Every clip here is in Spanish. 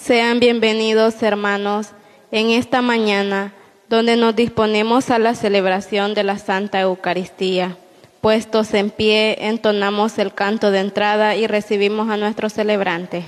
Sean bienvenidos, hermanos, en esta mañana, donde nos disponemos a la celebración de la Santa Eucaristía. Puestos en pie, entonamos el canto de entrada y recibimos a nuestro celebrante.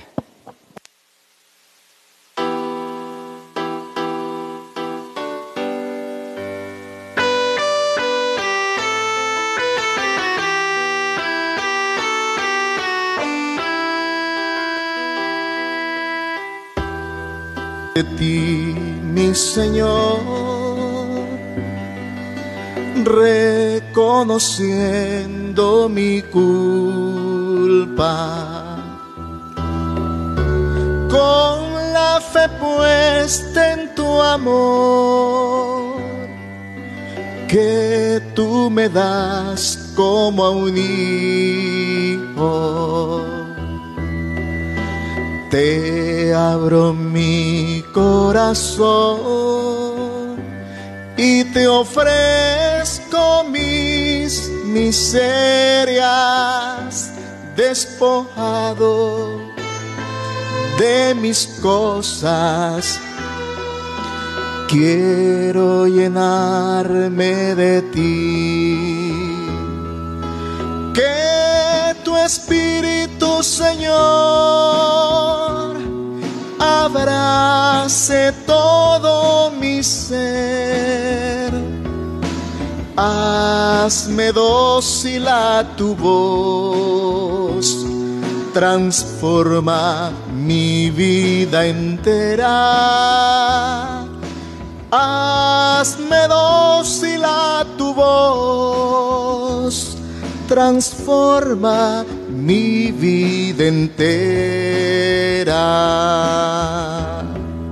De ti, mi Señor, reconociendo mi culpa, con la fe puesta en tu amor, que tú me das como a un hijo. Te abro mi corazón y te ofrezco mis miserias, despojado de mis cosas. Quiero llenarme de ti. Que tu Espíritu, Señor, abrace todo mi ser. Hazme dócil a tu voz, transforma mi vida entera. Hazme dócil a tu voz, transforma mi vida entera.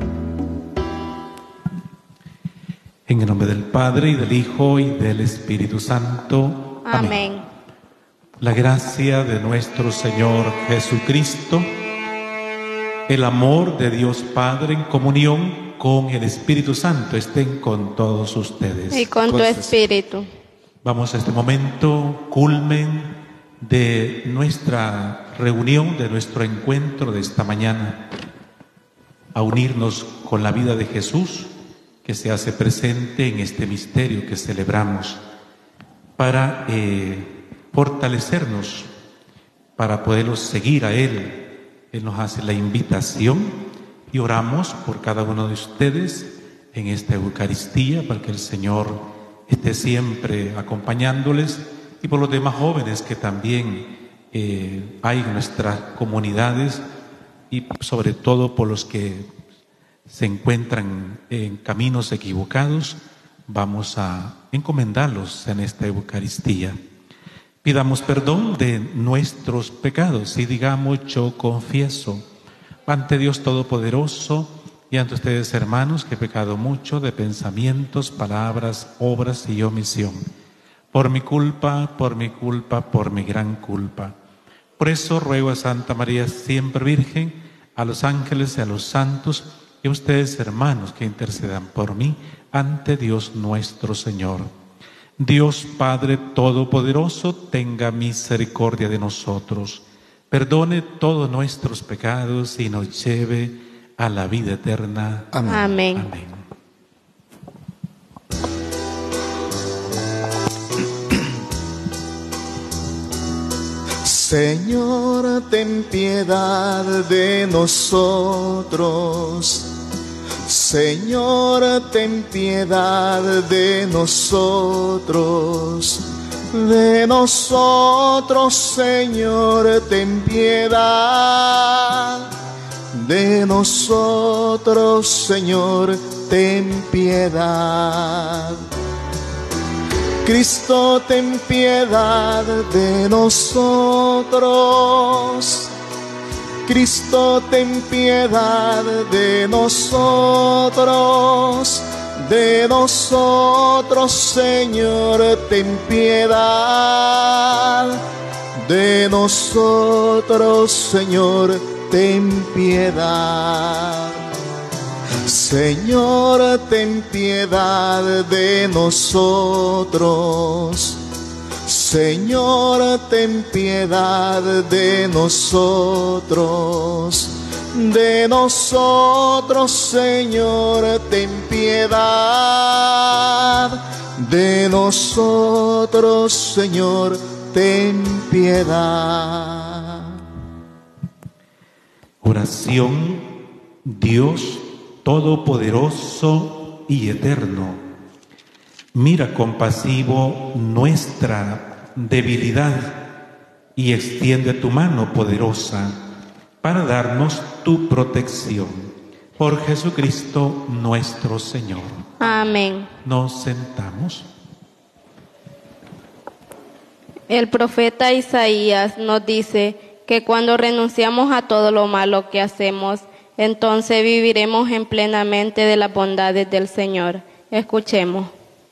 En el nombre del Padre, y del Hijo, y del Espíritu Santo. Amén. La gracia de nuestro Señor Jesucristo, el amor de Dios Padre en comunión con el Espíritu Santo estén con todos ustedes. Y con tu espíritu. Vamos a este momento culmen de nuestra reunión, de nuestro encuentro de esta mañana, a unirnos con la vida de Jesús que se hace presente en este misterio que celebramos, para fortalecernos, para poderlos seguir a Él. Él nos hace la invitación y oramos por cada uno de ustedes en esta Eucaristía, para que el Señor esté siempre acompañándoles, y por los demás jóvenes que también hay en nuestras comunidades, y sobre todo por los que se encuentran en caminos equivocados. Vamos a encomendarlos en esta Eucaristía. Pidamos perdón de nuestros pecados y digamos: yo confieso ante Dios Todopoderoso y ante ustedes, hermanos, que he pecado mucho de pensamientos, palabras, obras y omisión. Por mi culpa, por mi culpa, por mi gran culpa. Por eso ruego a Santa María, siempre Virgen, a los ángeles y a los santos, y a ustedes, hermanos, que intercedan por mí ante Dios nuestro Señor. Dios Padre Todopoderoso, tenga misericordia de nosotros, perdone todos nuestros pecados y nos lleve a la vida eterna. Amén. Amén. Amén. Señor, ten piedad de nosotros. Señor, ten piedad de nosotros. De nosotros, Señor, ten piedad. De nosotros, Señor, ten piedad. Cristo, ten piedad de nosotros. Cristo, ten piedad de nosotros. De nosotros, Señor, ten piedad. De nosotros, Señor, ten piedad. Señor, ten piedad de nosotros. Señor, ten piedad de nosotros. de nosotros, Señor, ten piedad. De nosotros, Señor, ten piedad. Oración. Dios Todopoderoso y Eterno, mira compasivo nuestra debilidad y extiende tu mano poderosa para darnos tu protección. Por Jesucristo nuestro Señor. Amén. Nos sentamos. El profeta Isaías nos dice que cuando renunciamos a todo lo malo que hacemos, entonces viviremos en plenamente de las bondades del Señor. Escuchemos.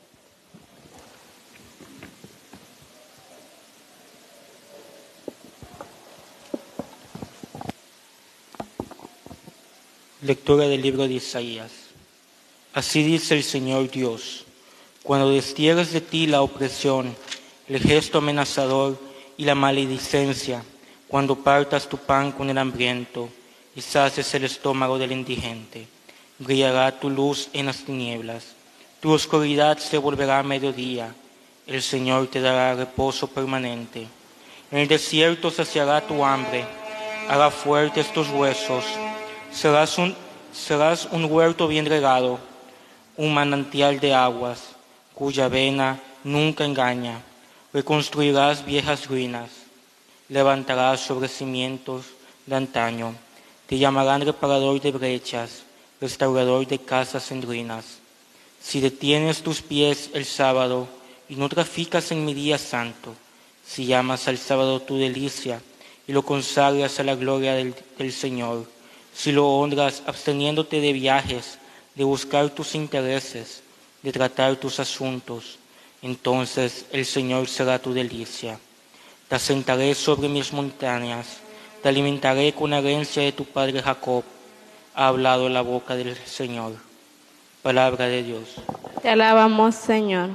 Lectura del libro de Isaías. Así dice el Señor Dios: cuando destierres de ti la opresión, el gesto amenazador y la maledicencia, cuando partas tu pan con el hambriento y sacies el estómago del indigente, brillará tu luz en las tinieblas, tu oscuridad se volverá a mediodía, el Señor te dará reposo permanente. En el desierto saciará tu hambre, hará fuertes tus huesos, serás un huerto bien regado, un manantial de aguas, cuya vena nunca engaña. Reconstruirás viejas ruinas, levantarás sobre cimientos de antaño. Te llamarán reparador de brechas, restaurador de casas en ruinas. Si detienes tus pies el sábado y no traficas en mi día santo, si llamas al sábado tu delicia y lo consagras a la gloria del Señor, si lo honras absteniéndote de viajes, de buscar tus intereses, de tratar tus asuntos, entonces el Señor será tu delicia. Te asentaré sobre mis montañas, te alimentaré con la herencia de tu padre Jacob. Ha hablado la boca del Señor. Palabra de Dios. Te alabamos, Señor.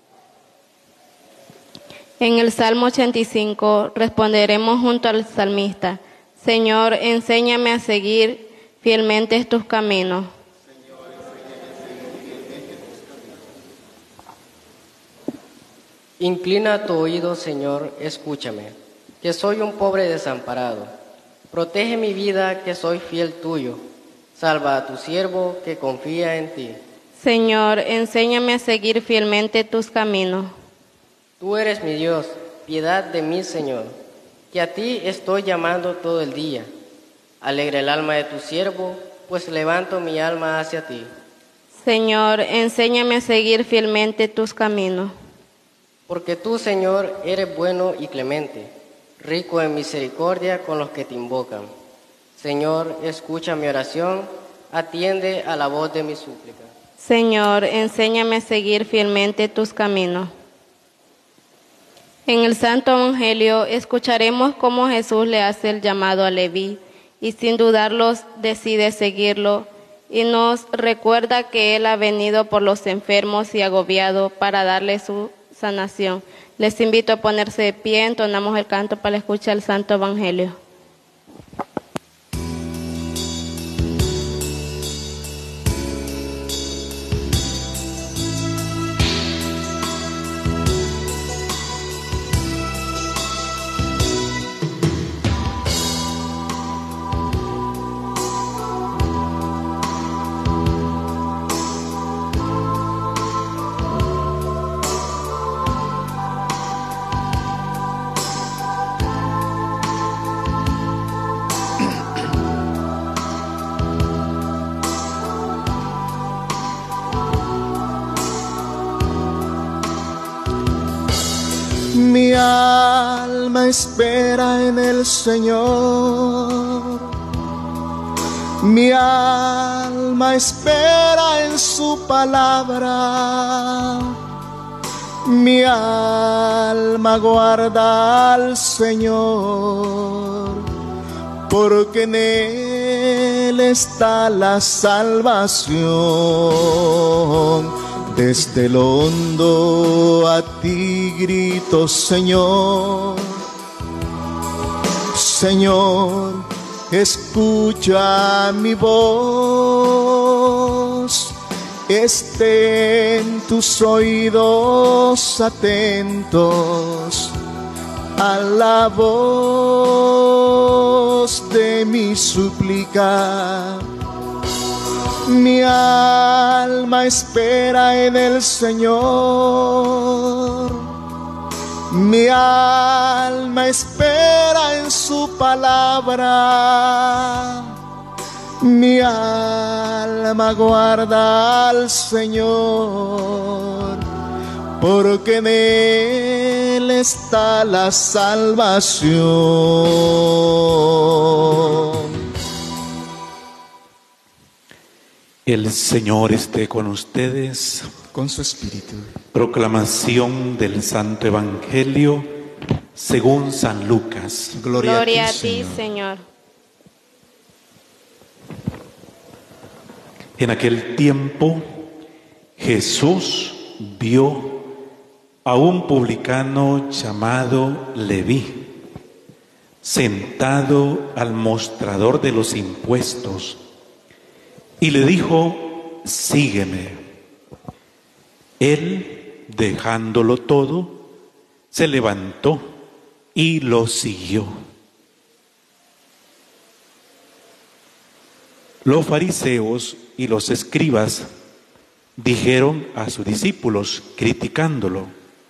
En el Salmo 85 responderemos junto al salmista: Señor, enséñame a seguir fielmente tus caminos. Inclina tu oído, Señor, escúchame, que soy un pobre desamparado. Protege mi vida, que soy fiel tuyo. Salva a tu siervo, que confía en ti. Señor, enséñame a seguir fielmente tus caminos. Tú eres mi Dios, piedad de mí, Señor, que a ti estoy llamando todo el día. Alegra el alma de tu siervo, pues levanto mi alma hacia ti. Señor, enséñame a seguir fielmente tus caminos. Porque tú, Señor, eres bueno y clemente, rico en misericordia con los que te invocan. Señor, escucha mi oración, atiende a la voz de mi súplica. Señor, enséñame a seguir fielmente tus caminos. En el Santo Evangelio escucharemos cómo Jesús le hace el llamado a Leví y sin dudarlo decide seguirlo, y nos recuerda que Él ha venido por los enfermos y agobiados para darle su sanación. Les invito a ponerse de pie, entonamos el canto para escuchar el Santo Evangelio. Mi alma espera en el Señor. Mi alma espera en su palabra. Mi alma guarda al Señor, porque en Él está la salvación. Desde lo hondo a ti grito, Señor. Señor, escucha mi voz, estén tus oídos atentos a la voz de mi súplica. Mi alma espera en el Señor, mi alma espera en su palabra, mi alma guarda al Señor, porque en Él está la salvación. El Señor esté con ustedes. Con su espíritu. Proclamación del Santo Evangelio según San Lucas. Gloria a ti, Señor. En aquel tiempo, Jesús vio a un publicano llamado Leví, sentado al mostrador de los impuestos, y le dijo: sígueme. Él, dejándolo todo, se levantó y lo siguió. Los fariseos y los escribas dijeron a sus discípulos, criticándolo: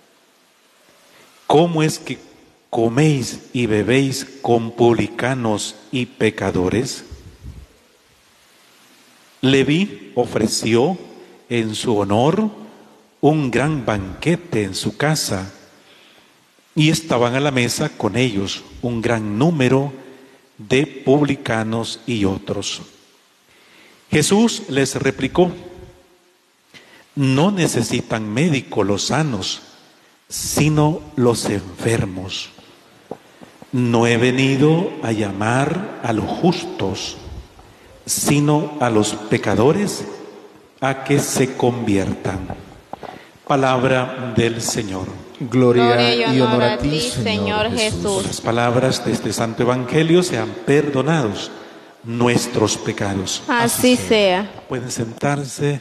¿cómo es que coméis y bebéis con publicanos y pecadores? Leví ofreció en su honor un gran banquete en su casa, y estaban a la mesa con ellos un gran número de publicanos y otros. Jesús les replicó: no necesitan médico los sanos, sino los enfermos. No he venido a llamar a los justos, sino a los pecadores a que se conviertan. Palabra del Señor. Gloria y honor a ti, Señor Jesús. Por las palabras de este Santo Evangelio sean perdonados nuestros pecados. Así sea. Pueden sentarse.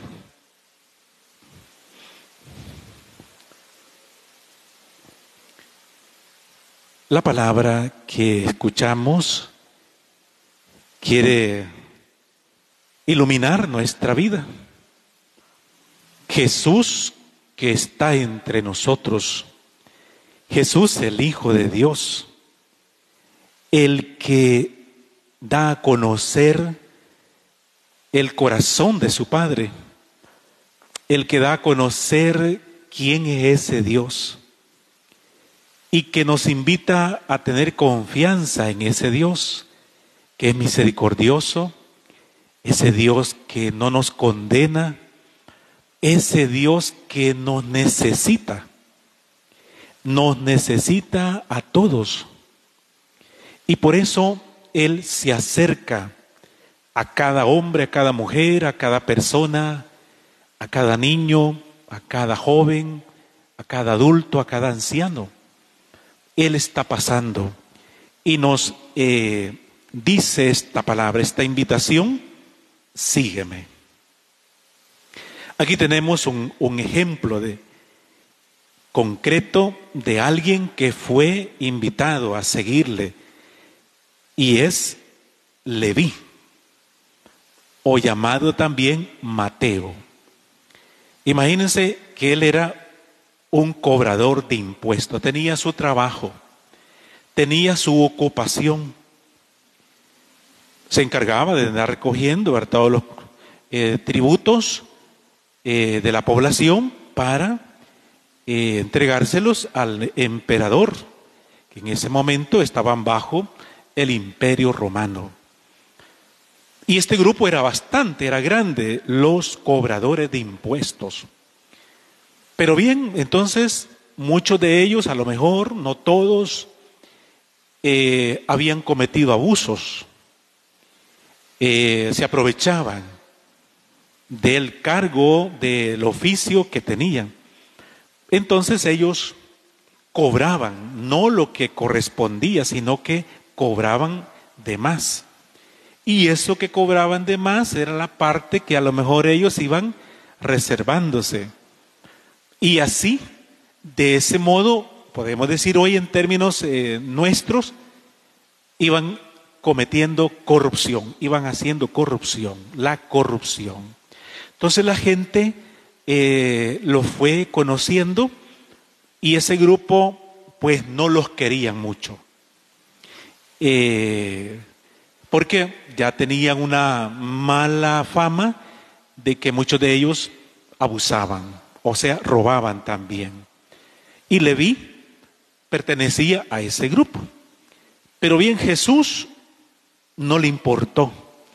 La palabra que escuchamos quiere iluminar nuestra vida. Jesús que está entre nosotros, Jesús el Hijo de Dios, el que da a conocer el corazón de su Padre, el que da a conocer quién es ese Dios y que nos invita a tener confianza en ese Dios que es misericordioso, ese Dios que no nos condena, ese Dios que nos necesita a todos. Y por eso Él se acerca a cada hombre, a cada mujer, a cada persona, a cada niño, a cada joven, a cada adulto, a cada anciano. Él está pasando y nos dice esta palabra, esta invitación: sígueme. Aquí tenemos un ejemplo concreto de alguien que fue invitado a seguirle, y es Leví, o llamado también Mateo. Imagínense que él era un cobrador de impuestos, tenía su trabajo, tenía su ocupación, se encargaba de andar recogiendo todos los tributos de la población para entregárselos al emperador, que en ese momento estaban bajo el Imperio Romano. Y este grupo era grande, los cobradores de impuestos. Pero bien, entonces muchos de ellos, a lo mejor no todos, habían cometido abusos, se aprovechaban del cargo, del oficio que tenían. Entonces ellos cobraban no lo que correspondía, sino que cobraban de más. Y eso que cobraban de más era la parte que a lo mejor ellos iban reservándose. Y así, de ese modo, podemos decir hoy en términos nuestros, iban cometiendo corrupción, iban haciendo corrupción, la corrupción. Entonces la gente lo fue conociendo y ese grupo pues no los querían mucho. Porque ya tenían una mala fama de que muchos de ellos abusaban, o sea, robaban también. Y Leví pertenecía a ese grupo. Pero bien, Jesús no le importó.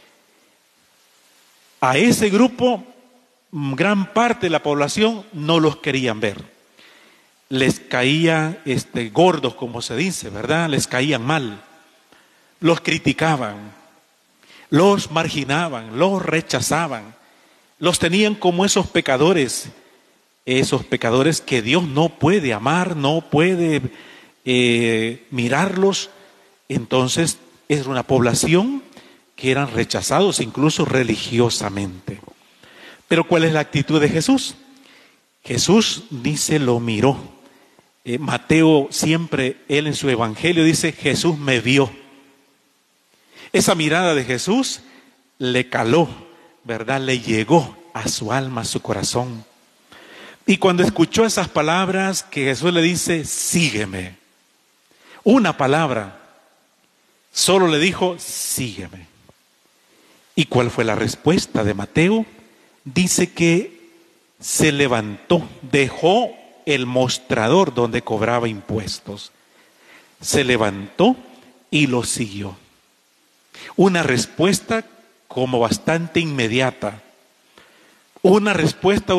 A ese grupo, gran parte de la población no los querían ver. Les caía gordos, como se dice, ¿verdad? Les caían mal. Los criticaban, los marginaban, los rechazaban. Los tenían como esos pecadores que Dios no puede amar, no puede mirarlos. Entonces, es una población que eran rechazados incluso religiosamente. Pero ¿cuál es la actitud de Jesús? Jesús dice, lo miró. Mateo siempre, él en su evangelio dice, Jesús me vio. Esa mirada de Jesús le caló, ¿verdad? Le llegó a su alma, a su corazón. Y cuando escuchó esas palabras que Jesús le dice, sígueme. Una palabra, solo le dijo, sígueme. ¿Y cuál fue la respuesta de Mateo? Dice que se levantó, dejó el mostrador donde cobraba impuestos. Se levantó y lo siguió. Una respuesta como bastante inmediata. Una respuesta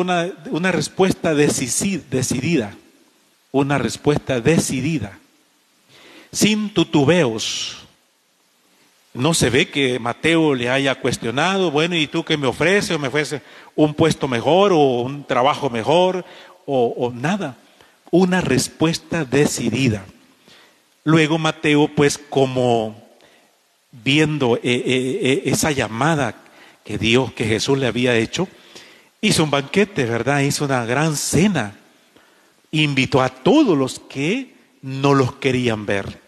decidida. Una respuesta decidida. Sin tutubeos. No se ve que Mateo le haya cuestionado, bueno, ¿y tú qué me ofreces? ¿O me ofreces un puesto mejor o un trabajo mejor? O nada. Una respuesta decidida. Luego Mateo, pues como viendo esa llamada que Jesús le había hecho, hizo un banquete, ¿verdad? Hizo una gran cena. Invitó a todos los que no los querían ver,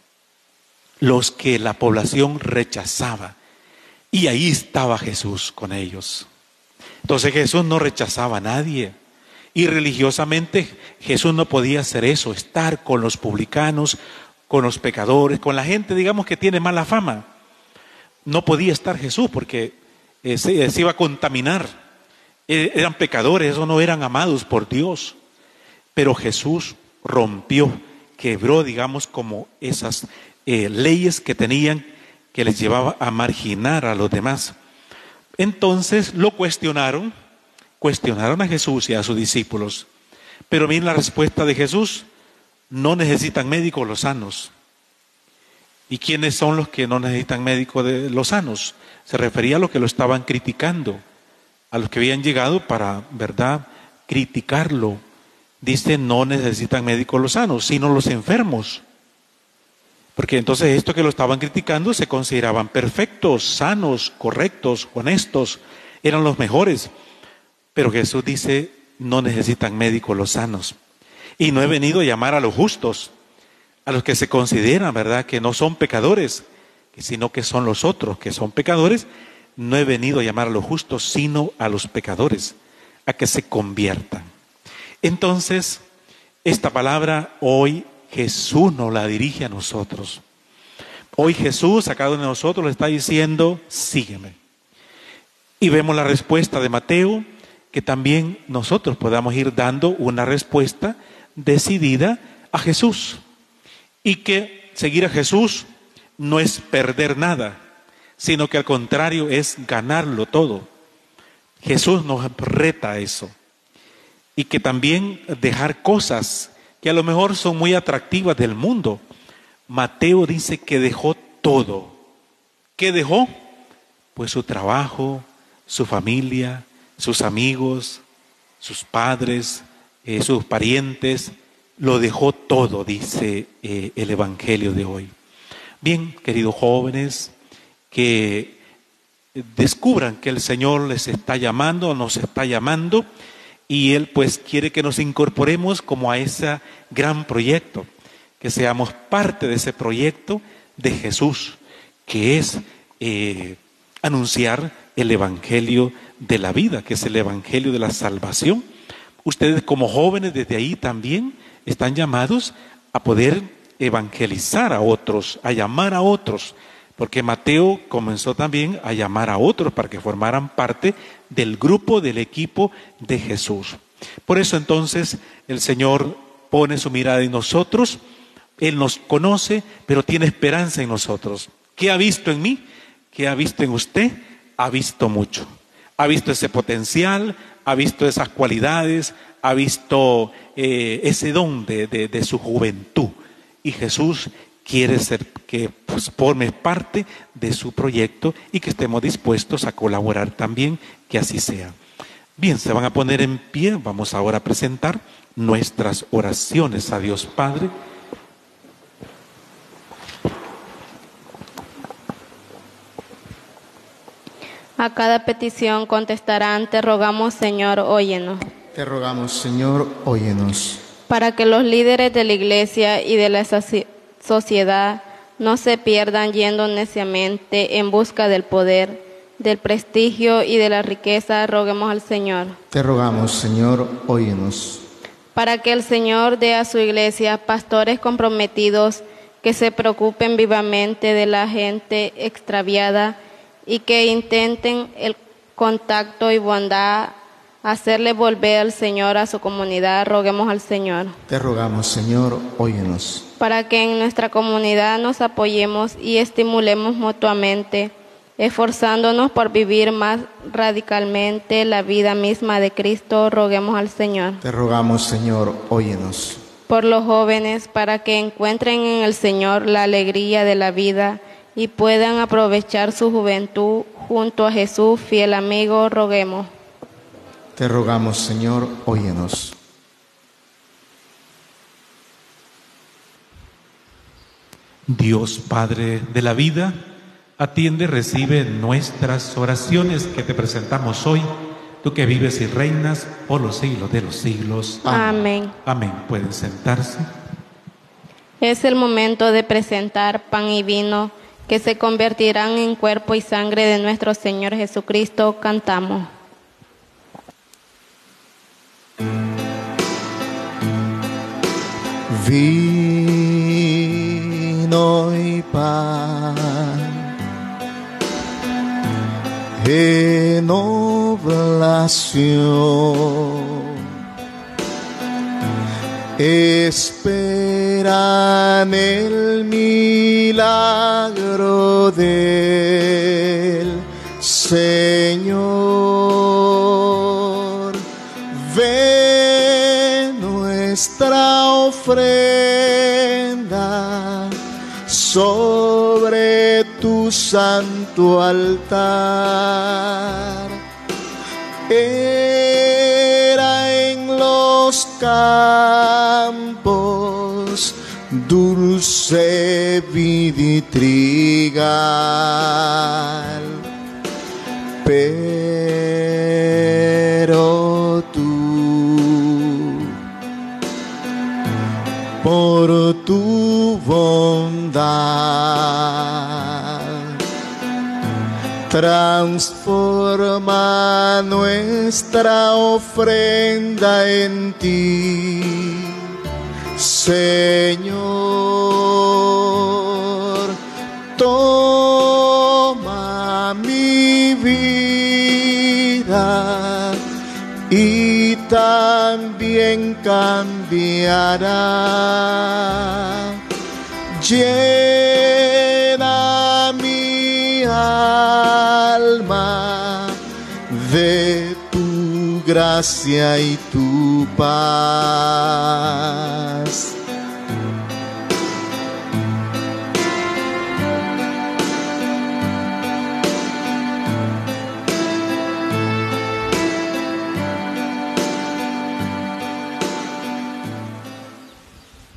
los que la población rechazaba. Y ahí estaba Jesús con ellos. Entonces Jesús no rechazaba a nadie. Y religiosamente Jesús no podía hacer eso, estar con los publicanos, con los pecadores, con la gente, digamos, que tiene mala fama. No podía estar Jesús porque se iba a contaminar. Eran pecadores, esos no eran amados por Dios. Pero Jesús rompió, quebró, digamos, como esas leyes que tenían, que les llevaba a marginar a los demás. Entonces lo cuestionaron a Jesús y a sus discípulos. Pero miren la respuesta de Jesús: no necesitan médicos los sanos. ¿Y quiénes son los que no necesitan médicos de los sanos? Se refería a los que lo estaban criticando, a los que habían llegado para, ¿verdad?, criticarlo. Dice, no necesitan médicos los sanos, sino los enfermos. Porque entonces estos que lo estaban criticando se consideraban perfectos, sanos, correctos, honestos, eran los mejores. Pero Jesús dice, no necesitan médicos los sanos. Y no he venido a llamar a los justos, a los que se consideran, ¿verdad?, que no son pecadores, sino que son los otros que son pecadores. No he venido a llamar a los justos, sino a los pecadores, a que se conviertan. Entonces, esta palabra hoy Jesús nos la dirige a nosotros. Hoy Jesús a cada uno de nosotros le está diciendo, sígueme. Y vemos la respuesta de Mateo, que también nosotros podamos ir dando una respuesta decidida a Jesús. Y que seguir a Jesús no es perder nada, sino que al contrario es ganarlo todo. Jesús nos reta a eso. Y que también dejar cosas que a lo mejor son muy atractivas del mundo. Mateo dice que dejó todo. ¿Qué dejó? Pues su trabajo, su familia, sus amigos, sus padres, sus parientes. Lo dejó todo, dice el Evangelio de hoy. Bien, queridos jóvenes que descubran que el Señor les está llamando, nos está llamando, y Él pues quiere que nos incorporemos como a ese gran proyecto, que seamos parte de ese proyecto de Jesús, que es anunciar el Evangelio de la vida, que es el Evangelio de la salvación. Ustedes como jóvenes desde ahí también están llamados a poder evangelizar a otros, a llamar a otros, porque Mateo comenzó también a llamar a otros para que formaran parte del grupo, del equipo de Jesús. Por eso entonces el Señor pone su mirada en nosotros. Él nos conoce, pero tiene esperanza en nosotros. ¿Qué ha visto en mí? ¿Qué ha visto en usted? Ha visto mucho. Ha visto ese potencial, ha visto esas cualidades, ha visto ese don de su juventud. Y Jesús quiere ser que pues, forme parte de su proyecto y que estemos dispuestos a colaborar también, que así sea. Bien, se van a poner en pie. Vamos ahora a presentar nuestras oraciones a Dios Padre. A cada petición contestarán: te rogamos, Señor, óyenos. Te rogamos, Señor, óyenos. Para que los líderes de la Iglesia y de la sociedad no se pierdan yendo neciamente en busca del poder, del prestigio y de la riqueza, roguemos al Señor. Te rogamos, Señor, óyenos. Para que el Señor dé a su Iglesia pastores comprometidos que se preocupen vivamente de la gente extraviada y que intenten el contacto y bondad, hacerle volver al Señor a su comunidad, roguemos al Señor. Te rogamos, Señor, óyenos. Para que en nuestra comunidad nos apoyemos y estimulemos mutuamente, esforzándonos por vivir más radicalmente la vida misma de Cristo, roguemos al Señor. Te rogamos, Señor, óyenos. Por los jóvenes, para que encuentren en el Señor la alegría de la vida y puedan aprovechar su juventud junto a Jesús, fiel amigo, roguemos. Te rogamos, Señor, óyenos. Dios Padre de la vida, atiende, recibe nuestras oraciones que te presentamos hoy, tú que vives y reinas por los siglos de los siglos. Amén. Amén. Pueden sentarse. Es el momento de presentar pan y vino que se convertirán en cuerpo y sangre de nuestro Señor Jesucristo. Cantamos. Vino y pan en oblación, esperan el milagro del Señor. Ve nuestra ofrenda sobre tu santo altar. Era en los campos dulce vid y trigal, pero tú, por tu bondad, transforma nuestra ofrenda en ti, Señor. Toma mi vida y también cambiará. Llena mi alma de tu gracia y tu paz.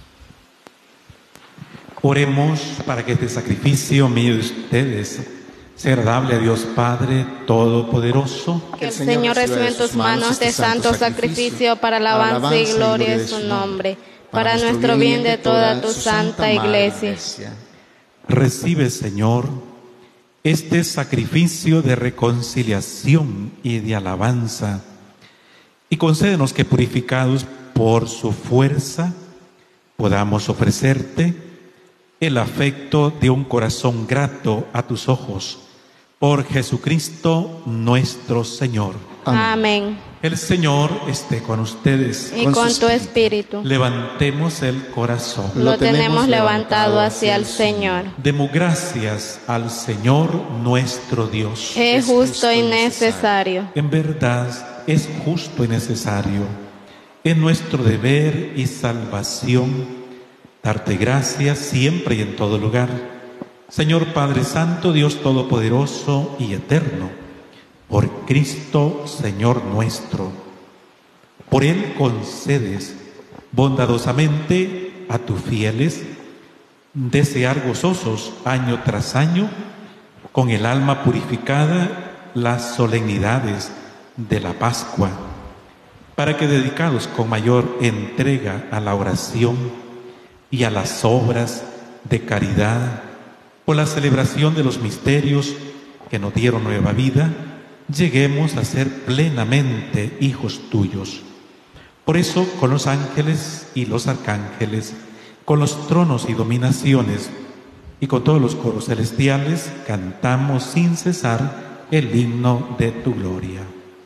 Oremos para que este sacrificio mío de ustedes sea agradable a Dios Padre Todopoderoso. Que el Señor reciba en tus manos este santo sacrificio para alabanza y gloria de su nombre, para nuestro bien de toda tu santa iglesia. Recibe, Señor, este sacrificio de reconciliación y de alabanza, y concédenos que, purificados por su fuerza, podamos ofrecerte el afecto de un corazón grato a tus ojos. Por Jesucristo nuestro Señor. Amén. El Señor esté con ustedes. Y con tu espíritu. Levantemos el corazón. Lo tenemos levantado hacia el Señor. Demos gracias al Señor nuestro Dios. Es justo y necesario. En verdad es justo y necesario. Es nuestro deber y salvación darte gracias siempre y en todo lugar. Señor Padre Santo, Dios Todopoderoso y Eterno, por Cristo, Señor nuestro. Por Él concedes bondadosamente a tus fieles desear gozosos año tras año, con el alma purificada, las solemnidades de la Pascua, para que, dedicados con mayor entrega a la oración y a las obras de caridad, por la celebración de los misterios que nos dieron nueva vida, lleguemos a ser plenamente hijos tuyos. Por eso, con los ángeles y los arcángeles, con los tronos y dominaciones, y con todos los coros celestiales, cantamos sin cesar el himno de tu gloria.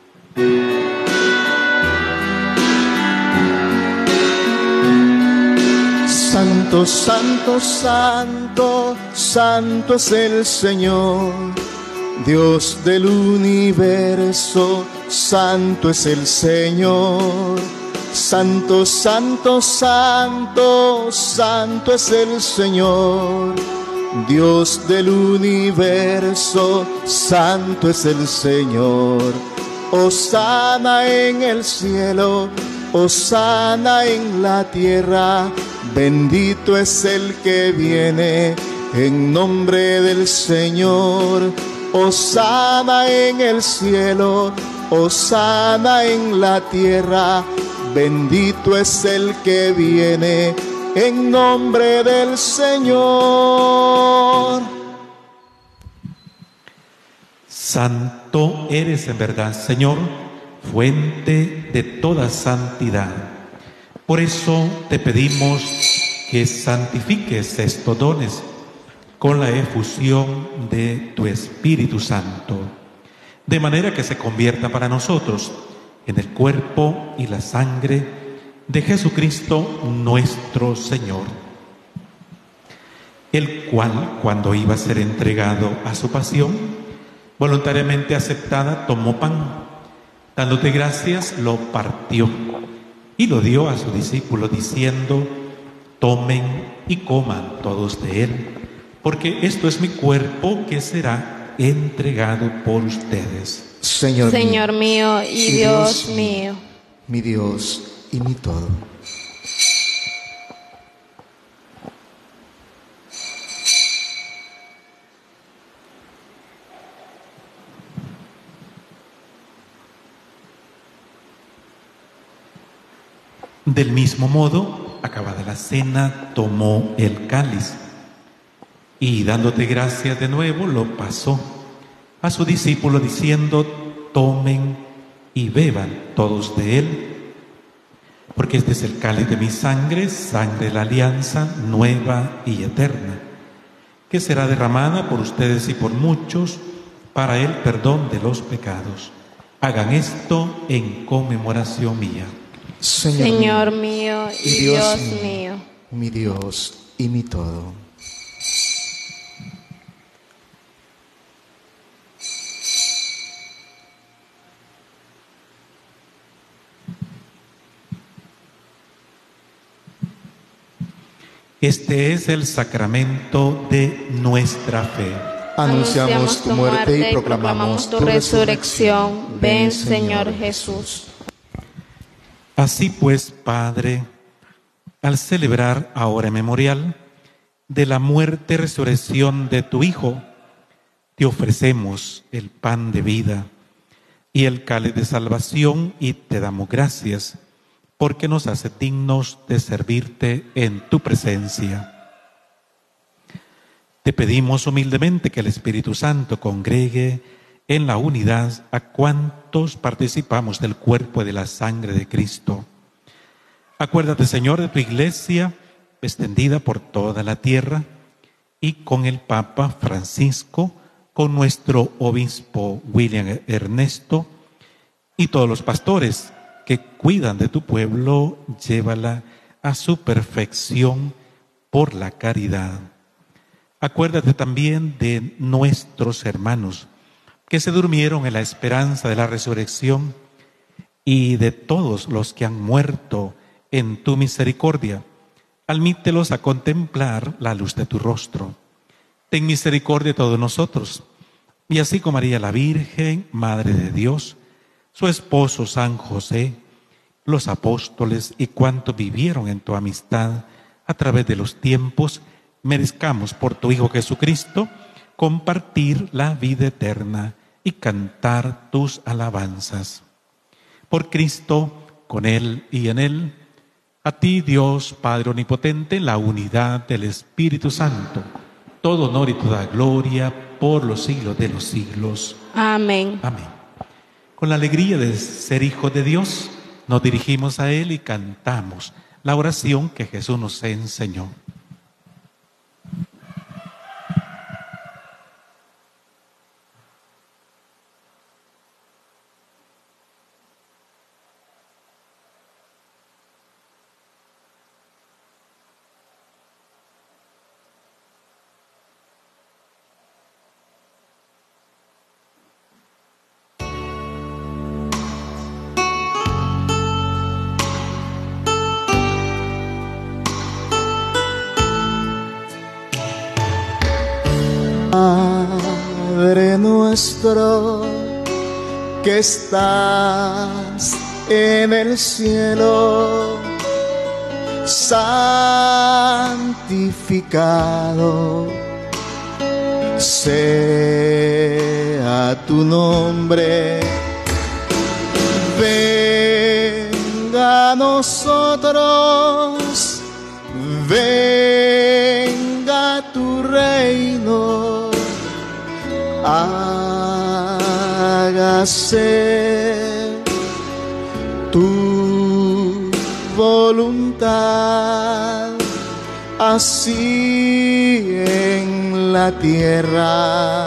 Santo, santo, santo, santo es el Señor, Dios del universo, santo es el Señor. Santo, santo, santo, santo es el Señor, Dios del universo, santo es el Señor. Hosana en el cielo, hosana en la tierra, bendito es el que viene en nombre del Señor. Hosana en el cielo, hosana en la tierra, bendito es el que viene en nombre del Señor. Santo eres en verdad, Señor, fuente de toda santidad. Por eso te pedimos que santifiques estos dones con la efusión de tu Espíritu Santo, de manera que se convierta para nosotros en el cuerpo y la sangre de Jesucristo nuestro Señor, el cual, cuando iba a ser entregado a su pasión, voluntariamente aceptada, tomó pan, dándote gracias, lo partió y lo dio a sus discípulos, diciendo: tomen y coman todos de él, porque esto es mi cuerpo que será entregado por ustedes. Señor mío y Dios mío, mi Dios y mi todo. Del mismo modo, acabada la cena, tomó el cáliz y, dándote gracias de nuevo, lo pasó a su discípulo diciendo: tomen y beban todos de él, porque este es el cáliz de mi sangre, sangre de la alianza nueva y eterna, que será derramada por ustedes y por muchos para el perdón de los pecados. Hagan esto en conmemoración mía. Señor mío y Dios mío, mi Dios y mi todo. Este es el sacramento de nuestra fe. Anunciamos tu muerte y proclamamos tu resurrección. Ven, Señor Jesús. Así pues, Padre, al celebrar ahora en memorial de la muerte y resurrección de tu Hijo, te ofrecemos el pan de vida y el cáliz de salvación y te damos gracias porque nos hace dignos de servirte en tu presencia. Te pedimos humildemente que el Espíritu Santo congregue en la unidad a cuantos participamos del cuerpo y de la sangre de Cristo. Acuérdate, Señor, de tu iglesia extendida por toda la tierra y con el Papa Francisco, con nuestro obispo William Ernesto y todos los pastores que cuidan de tu pueblo, llévala a su perfección por la caridad. Acuérdate también de nuestros hermanos que se durmieron en la esperanza de la resurrección y de todos los que han muerto en tu misericordia. Admítelos a contemplar la luz de tu rostro. Ten misericordia de todos nosotros. Y así como María la Virgen, Madre de Dios, su esposo San José, los apóstoles y cuantos vivieron en tu amistad a través de los tiempos, merezcamos por tu Hijo Jesucristo compartir la vida eterna y cantar tus alabanzas. Por Cristo, con Él y en Él, a ti, Dios Padre Omnipotente, en la unidad del Espíritu Santo, todo honor y toda gloria por los siglos de los siglos. Amén. Amén. Con la alegría de ser hijos de Dios, nos dirigimos a Él y cantamos la oración que Jesús nos enseñó. Padre nuestro que estás en el cielo, santificado sea tu nombre. Venga a nosotros, venga tu reino, hágase tu voluntad, así en la tierra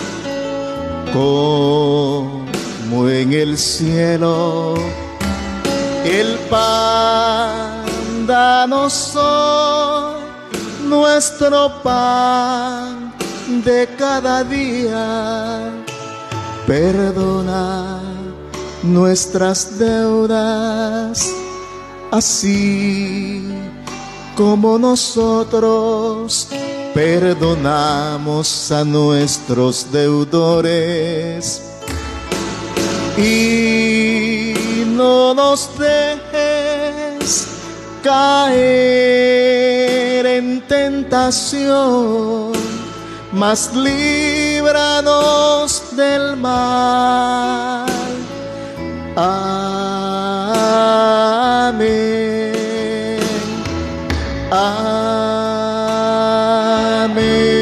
como en el cielo. El pan danos hoy, nuestro pan de cada día. Perdona nuestras deudas, así como nosotros perdonamos a nuestros deudores. Y no nos dejes caer en tentación, mas líbranos del mal. Amén. Amén.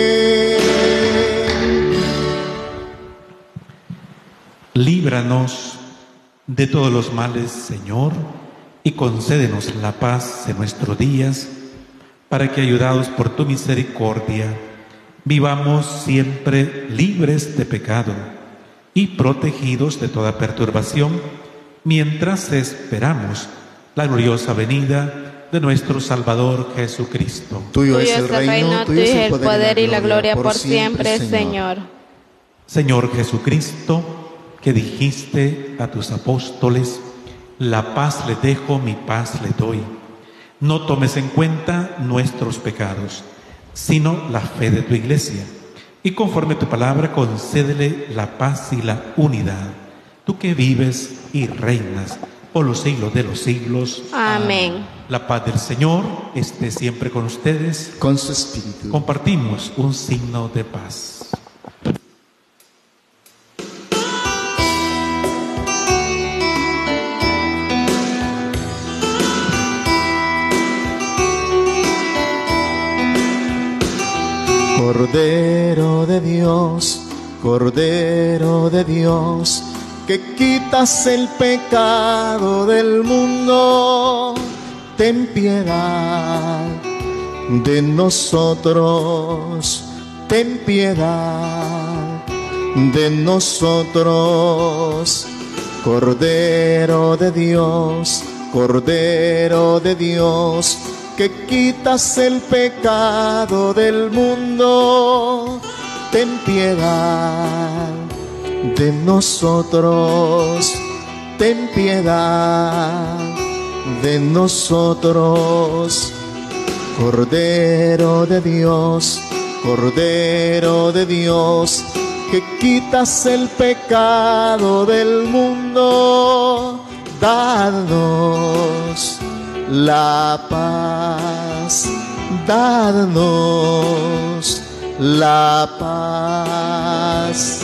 Líbranos de todos los males, Señor, y concédenos la paz en nuestros días, para que, ayudados por tu misericordia, vivamos siempre libres de pecado y protegidos de toda perturbación, mientras esperamos la gloriosa venida de nuestro Salvador Jesucristo. Tuyo es el reino, tuyo es el poder y la gloria por siempre, Señor. Señor Jesucristo, que dijiste a tus apóstoles: la paz les dejo, mi paz les doy. No tomes en cuenta nuestros pecados, sino la fe de tu iglesia. Y conforme a tu palabra, concédele la paz y la unidad. Tú que vives y reinas por los siglos de los siglos. Amén. La paz del Señor esté siempre con ustedes. Con su espíritu. Compartimos un signo de paz. Cordero de Dios, que quitas el pecado del mundo, ten piedad de nosotros, ten piedad de nosotros. Cordero de Dios, que quitas el pecado del mundo, ten piedad de nosotros, ten piedad de nosotros. Cordero de Dios, que quitas el pecado del mundo, danos la paz, danos la paz.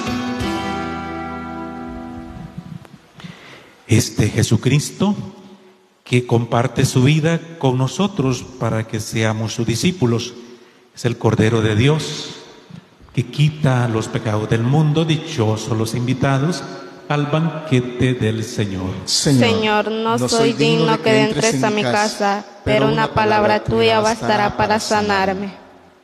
Este Jesucristo que comparte su vida con nosotros para que seamos sus discípulos, es el Cordero de Dios que quita los pecados del mundo. Dichosos los invitados al banquete del Señor. Señor, no soy digno que entres a mi casa, pero una palabra tuya bastará para sanarme.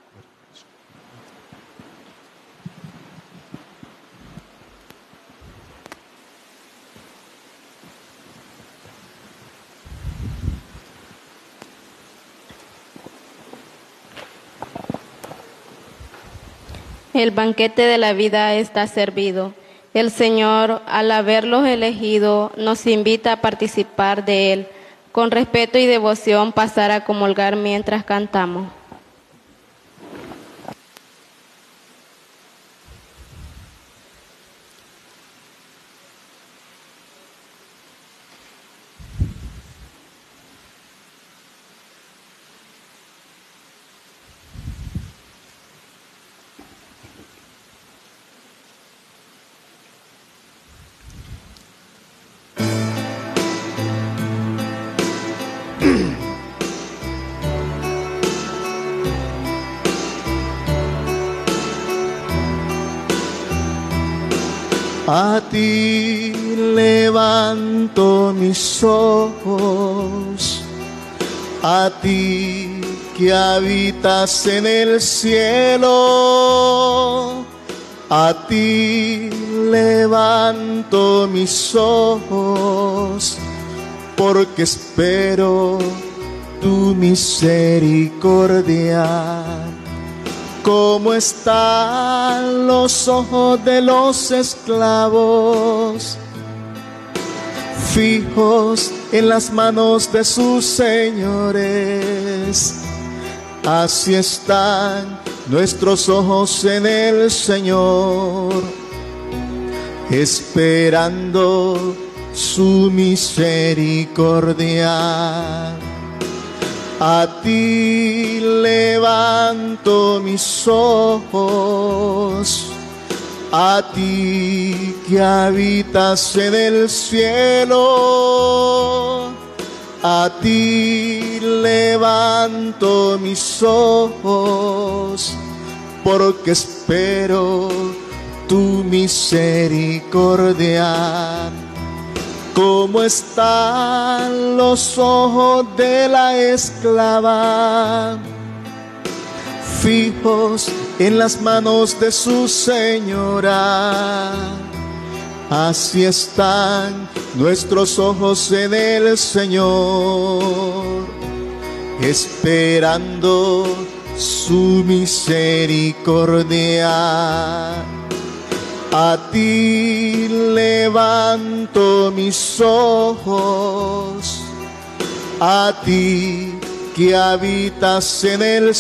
El banquete de la vida está servido. El Señor, al haberlos elegido, nos invita a participar de Él. Con respeto y devoción pasar a comulgar mientras cantamos. A ti levanto mis ojos, a ti que habitas en el cielo, a ti levanto mis ojos, porque espero tu misericordia. ¿Cómo están los ojos de los esclavos, fijos en las manos de sus señores? Así están nuestros ojos en el Señor, esperando su misericordia. A ti levanto mis ojos, a ti que habitas en el cielo, a ti levanto mis ojos, porque espero tu misericordia. ¿Cómo están los ojos de la esclava, fijos en las manos de su señora? Así están nuestros ojos en el Señor, esperando su misericordia. A ti levanto mis ojos, a ti que habitas en el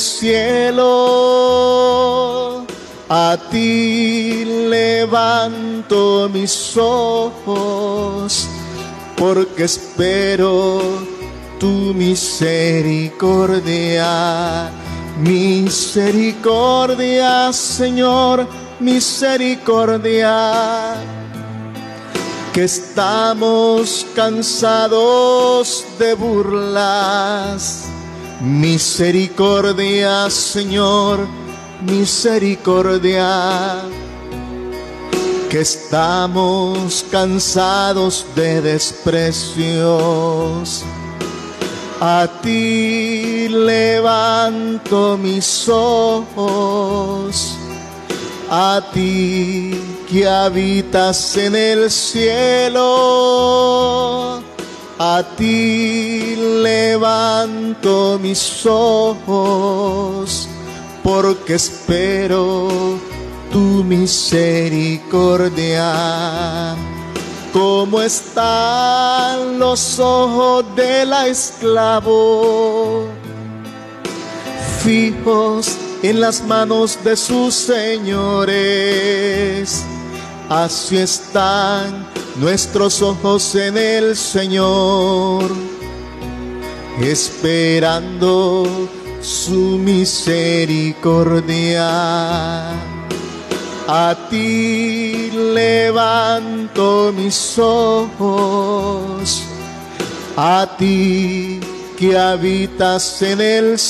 cielo, a ti levanto mis ojos, porque espero tu misericordia. Misericordia, Señor, misericordia, que estamos cansados de burlas. Misericordia, Señor, misericordia, que estamos cansados de desprecios. A ti levanto mis ojos, a ti que habitas en el cielo. A ti levanto mis ojos, porque espero tu misericordia. Como están los ojos del esclavo, fijos en las manos de sus señores, así están nuestros ojos en el Señor, esperando su misericordia. A ti levanto mis ojos, a ti que habitas en el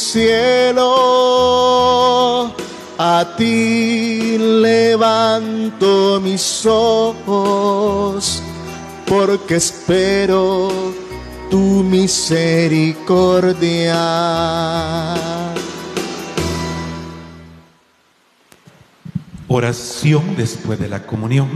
cielo. A ti levanto mis ojos, porque espero tu misericordia. Oración después de la comunión.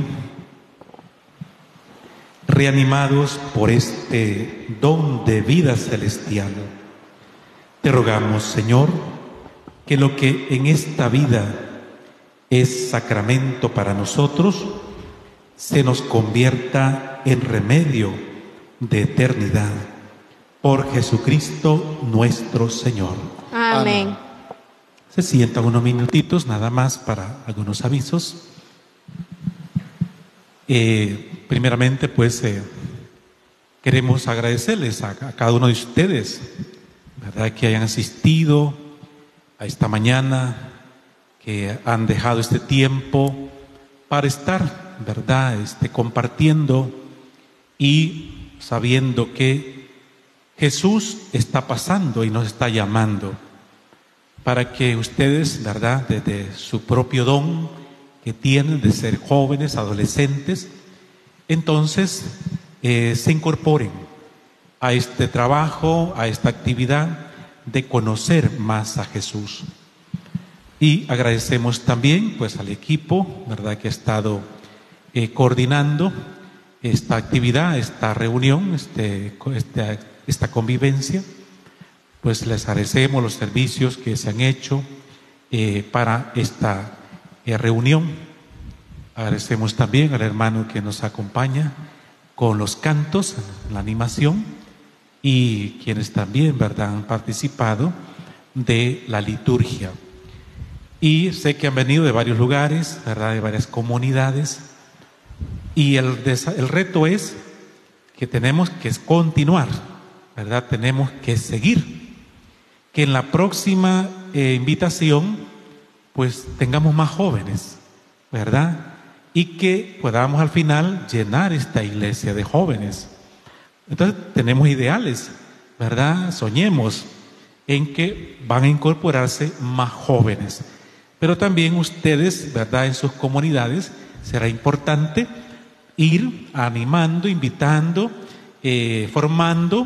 Reanimados por este don de vida celestial, te rogamos, Señor, que lo que en esta vida es sacramento para nosotros, se nos convierta en remedio de eternidad. Por Jesucristo nuestro Señor. Amén. Se sientan unos minutitos nada más para algunos avisos. Primeramente, pues, queremos agradecerles a cada uno de ustedes, ¿verdad?, que hayan asistido a esta mañana, que han dejado este tiempo para estar, ¿verdad?, compartiendo y sabiendo que Jesús está pasando y nos está llamando para que ustedes, ¿verdad?, desde su propio don que tienen de ser jóvenes, adolescentes, entonces se incorporen a este trabajo, a esta actividad de conocer más a Jesús. Y agradecemos también, pues, al equipo, ¿verdad?, que ha estado coordinando esta actividad, esta reunión, esta convivencia. Pues les agradecemos los servicios que se han hecho para esta reunión. Agradecemos también al hermano que nos acompaña con los cantos, la animación, y quienes también, ¿verdad?, han participado de la liturgia. Y sé que han venido de varios lugares, ¿verdad?, de varias comunidades, y el reto es que tenemos que continuar, ¿verdad?, tenemos que seguir. Que en la próxima invitación, pues, tengamos más jóvenes, ¿verdad?, y que podamos al final llenar esta iglesia de jóvenes. Entonces tenemos ideales, ¿verdad? Soñemos en que van a incorporarse más jóvenes, pero también ustedes, ¿verdad?, en sus comunidades será importante ir animando, invitando, formando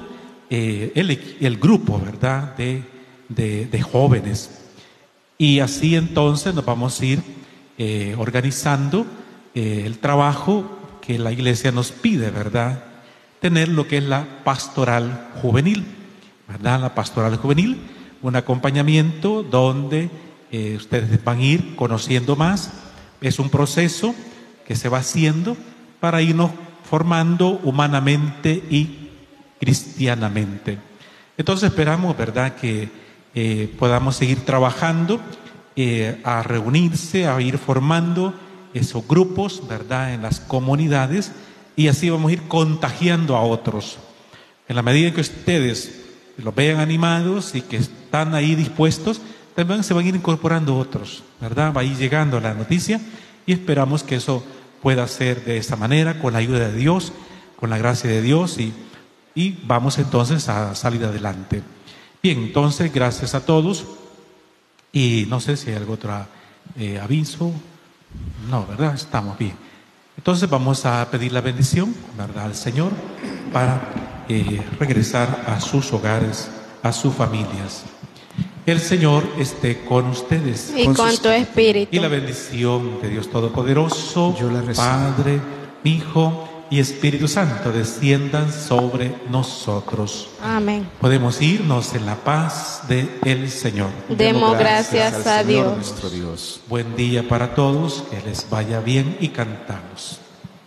el grupo, ¿verdad?, de jóvenes. Y así entonces nos vamos a ir organizando el trabajo que la iglesia nos pide, ¿verdad?, tener lo que es la pastoral juvenil, ¿verdad?, la pastoral juvenil, un acompañamiento donde ustedes van a ir conociendo más. Es un proceso que se va haciendo para irnos formando humanamente y cristianamente. Entonces esperamos, ¿verdad?, que podamos seguir trabajando, a reunirse, a ir formando esos grupos, ¿verdad?, en las comunidades, y así vamos a ir contagiando a otros. En la medida en que ustedes los vean animados y que están ahí dispuestos, también se van a ir incorporando otros, ¿verdad? Va a ir llegando la noticia y esperamos que eso pueda ser de esa manera, con la ayuda de Dios, con la gracia de Dios, y vamos entonces a salir adelante. Bien, entonces, gracias a todos, y no sé si hay alguna otra aviso? No, ¿verdad? Estamos bien. Entonces vamos a pedir la bendición, ¿verdad?, al Señor para regresar a sus hogares, a sus familias. El Señor esté con ustedes. Y con tu espíritu. Y la bendición de Dios Todopoderoso, Yo la recibo. Padre, Hijo y Espíritu Santo desciendan sobre nosotros. Amén. Podemos irnos en la paz del Señor. Demos gracias al a Señor Dios. nuestro Dios. Buen día para todos, que les vaya bien y cantamos.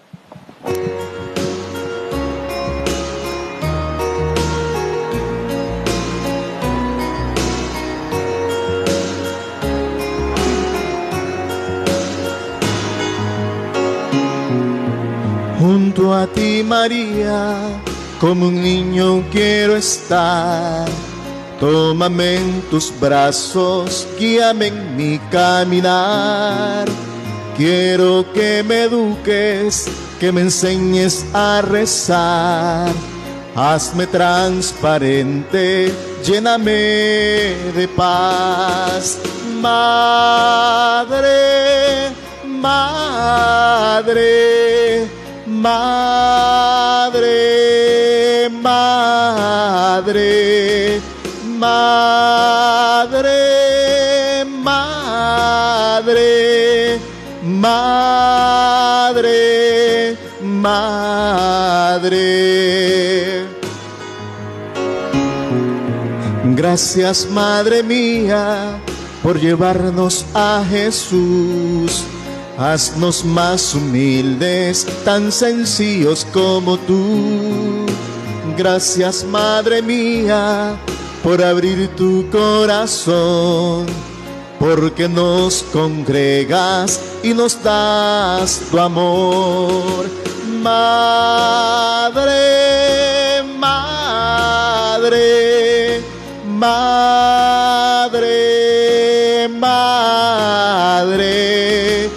Junto a ti, María, como un niño quiero estar. Tómame en tus brazos, guíame en mi caminar. Quiero que me eduques, que me enseñes a rezar. Hazme transparente, lléname de paz. Madre, madre, madre, madre, madre, madre, madre, madre. Gracias, Madre mía, por llevarnos a Jesús. Haznos más humildes, tan sencillos como tú. Gracias, Madre mía, por abrir tu corazón, porque nos congregas y nos das tu amor. Madre, madre, madre, madre,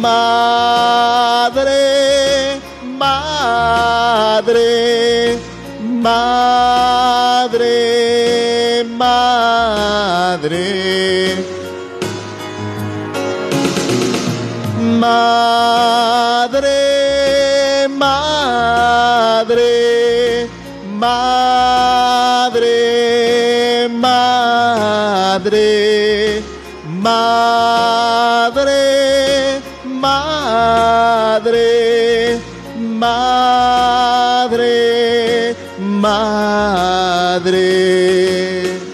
madre, madre, madre, madre, madre, madre, madre, madre, madre, madre, madre, madre.